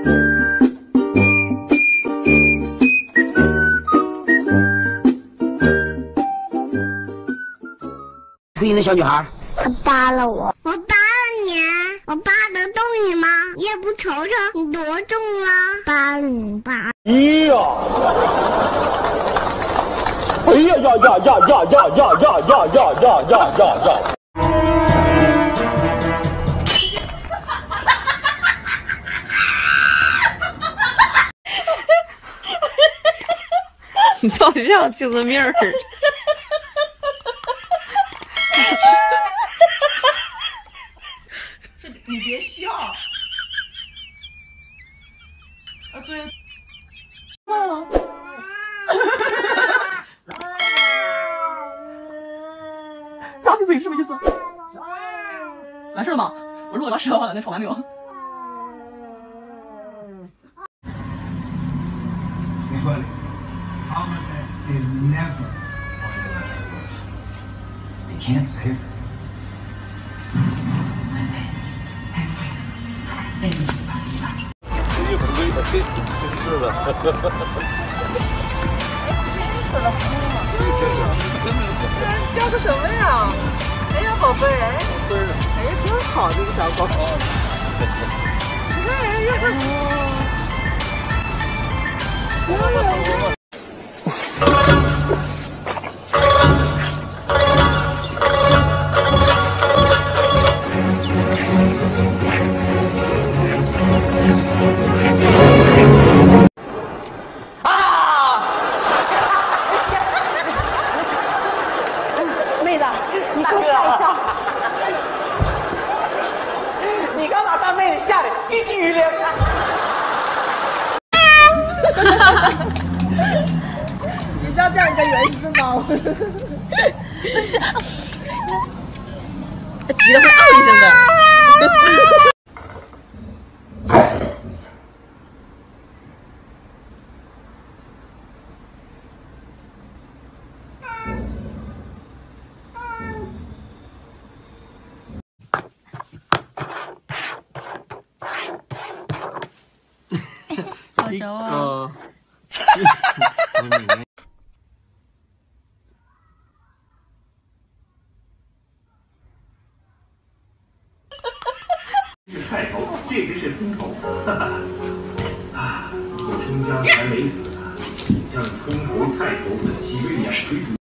对那小女孩， 他扒了我，我扒了你，我扒得动你吗？你也不瞅瞅你多重啊！扒了你扒。 咦呀！哎呀呀呀呀呀呀呀呀呀呀呀呀呀！ 你就像精神病儿。 你别笑。对。 张起嘴是什么意思？完事了吗？我如果要吃的话，那炒完没有？ 没关系。All of that is never going to let her live. They can't save her. 是的。 叫个什么呀？哎呀，宝贝，哎呀，真好，这个小狗。哎呀， 妹子，你说吓一跳。 你刚把大妹子吓得一激灵。 你知道这样一个原因吗？真是，急得会嗷一声的。 一个。 是菜头，这只是葱头，哈哈！啊，我葱姜还没死呢，让葱头、菜头本系喂养追逐。